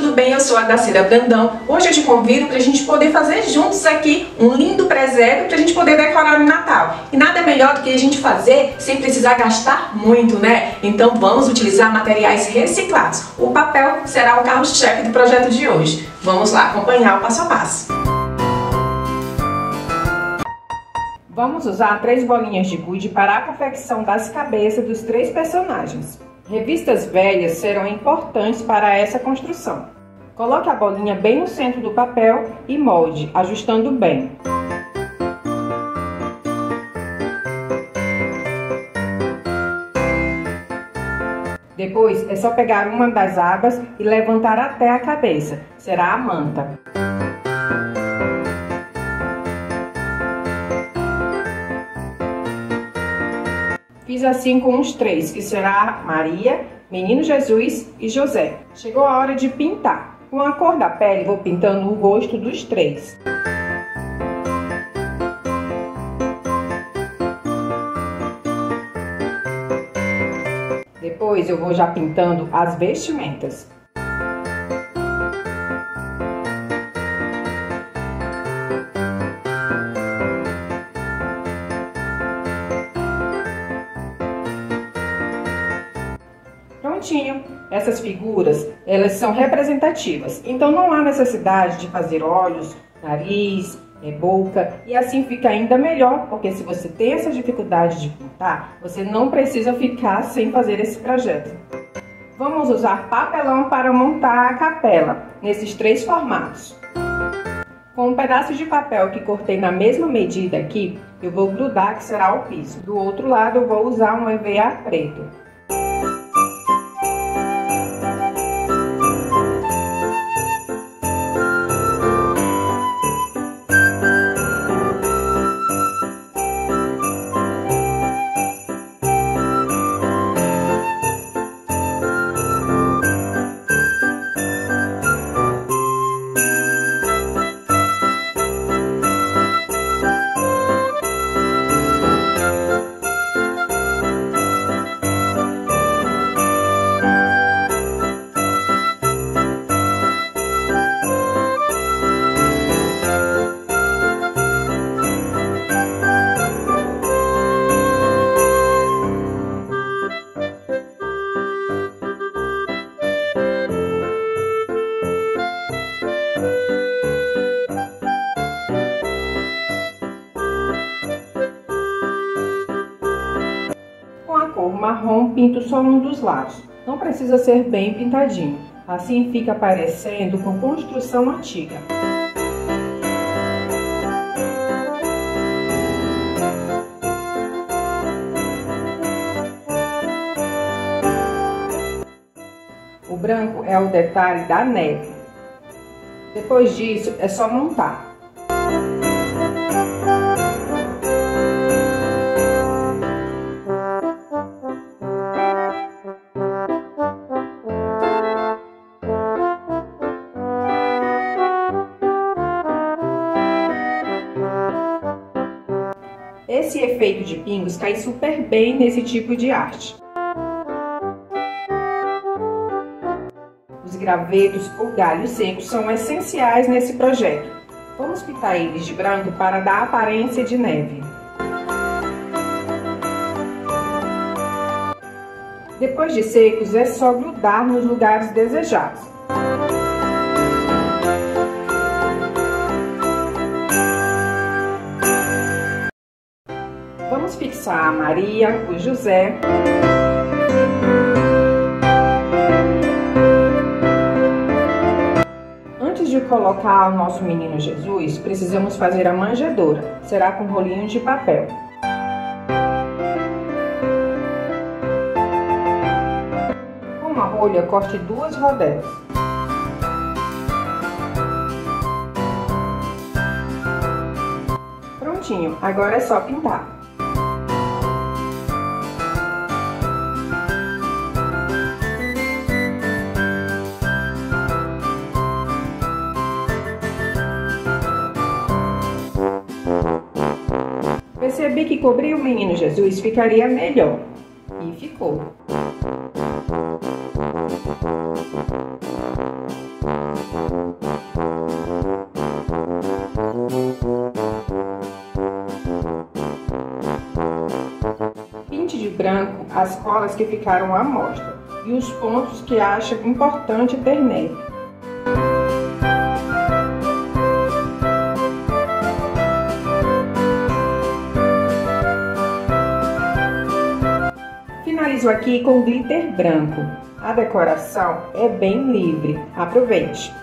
tudo bem? Eu sou a Dacira Brandão. Hoje eu te convido para a gente poder fazer juntos aqui um lindo presépio para a gente poder decorar no Natal. E nada melhor do que a gente fazer sem precisar gastar muito, né? Então vamos utilizar materiais reciclados. O papel será o carro-chefe do projeto de hoje. Vamos lá acompanhar o passo a passo. Vamos usar 3 bolinhas de gude para a confecção das cabeças dos 3 personagens. Revistas velhas serão importantes para essa construção. Coloque a bolinha bem no centro do papel e molde, ajustando bem. Depois é só pegar uma das abas e levantar até a cabeça. Será a manta. Fiz assim com os 3, que será Maria, Menino Jesus e José. Chegou a hora de pintar. Com a cor da pele, vou pintando o rosto dos 3. Depois eu vou já pintando as vestimentas. Prontinho! Essas figuras, elas são representativas, então não há necessidade de fazer olhos, nariz, boca, e assim fica ainda melhor, porque se você tem essa dificuldade de pintar, você não precisa ficar sem fazer esse projeto. Vamos usar papelão para montar a capela, nesses 3 formatos. Com um pedaço de papel que cortei na mesma medida aqui, eu vou grudar, que será o piso. Do outro lado eu vou usar um EVA preto. Marrom, pinto só um dos lados. Não precisa ser bem pintadinho. Assim fica parecendo com construção antiga. O branco é o detalhe da neve. Depois disso, é só montar. Esse efeito de pingos cai super bem nesse tipo de arte. Os gravetos ou galhos secos são essenciais nesse projeto. Vamos pintar eles de branco para dar aparência de neve. Depois de secos, é só grudar nos lugares desejados. Vamos fixar a Maria, o José. Antes de colocar o nosso menino Jesus, precisamos fazer a manjedoura. Será com rolinho de papel. Com uma rolha, corte 2 rodelas. Prontinho, agora é só pintar. Percebi que cobrir o menino Jesus ficaria melhor. E ficou. as colas que ficaram à mostra e os pontos que acha importante ter nele. Finalizo aqui com glitter branco. A decoração é bem livre. Aproveite!